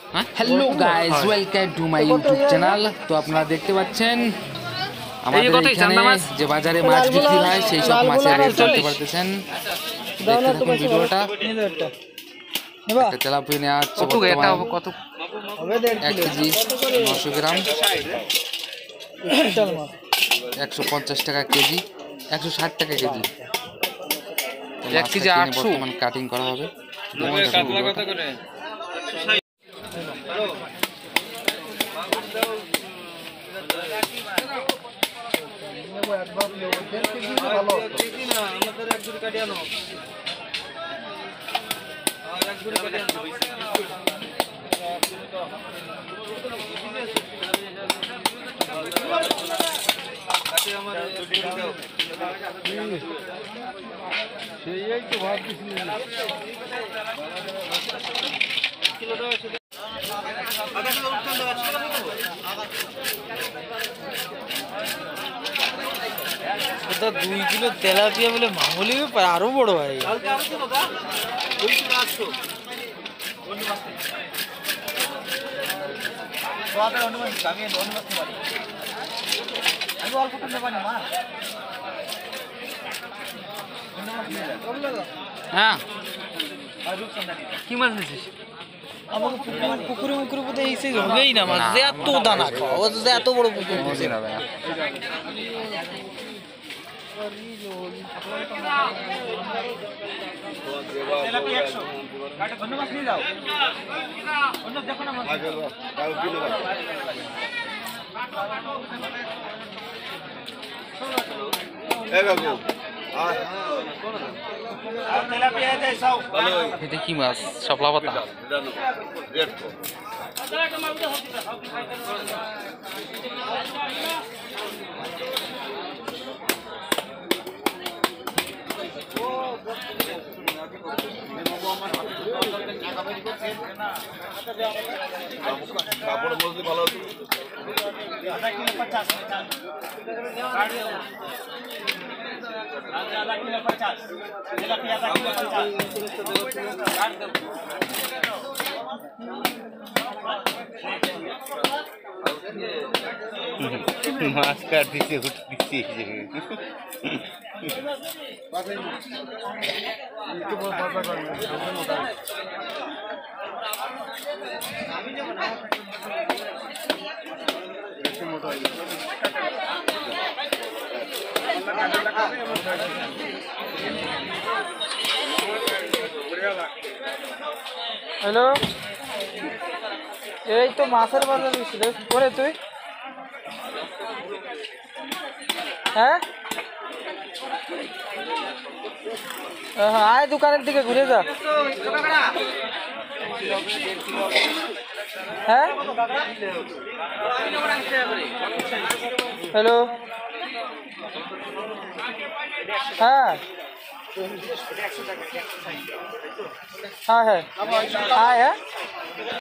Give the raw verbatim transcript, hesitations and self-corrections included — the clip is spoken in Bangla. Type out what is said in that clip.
Hello guys, welcome to my YouTube channel. তো আপনারা দেখতে পাচ্ছেন আমাদের এখানে যে বাজারে মাছ বিক্রি হয় সেই সব মাছের রেট জানতে পারতেছেন। দেখতে থাকুন ভিডিওটা। একটা তেলাপিয়া নেওয়া হচ্ছে কত এক কেজি নশো গ্রাম, একশো পঞ্চাশ টাকা কেজি, একশো ষাট টাকা কেজি। এক কেজি আটশো বর্তমান কাটিং করা হবে। সেই তো ভাবতেছি দুই কিলো তেলাপিয়া বলে মামুলি ব্যাপার, আরো বড় ভাই। হ্যাঁ, কি মাছ নিয়েছিস? আমাকে পুকুরে মুকুরে বোধ হয় হবেই না মাছ, এত দানা খাওয়া, এত বড় পুকুর হবে না। এটা কি মাছ? শাপলা পাতা। কাপড় বলতে ভালো হতো। মাছ কাট দিচ্ছে, উঠে দিচ্ছে। হ্যালো, এই তো মাছের বাজার ছিল পরে তুই। হ্যাঁ আয়, দোকানের দিকে ঘুরে যা। হ্যাঁ, হ্যালো, হ্যাঁ হ্যাঁ হ্যাঁ হ্যাঁ হ্যাঁ।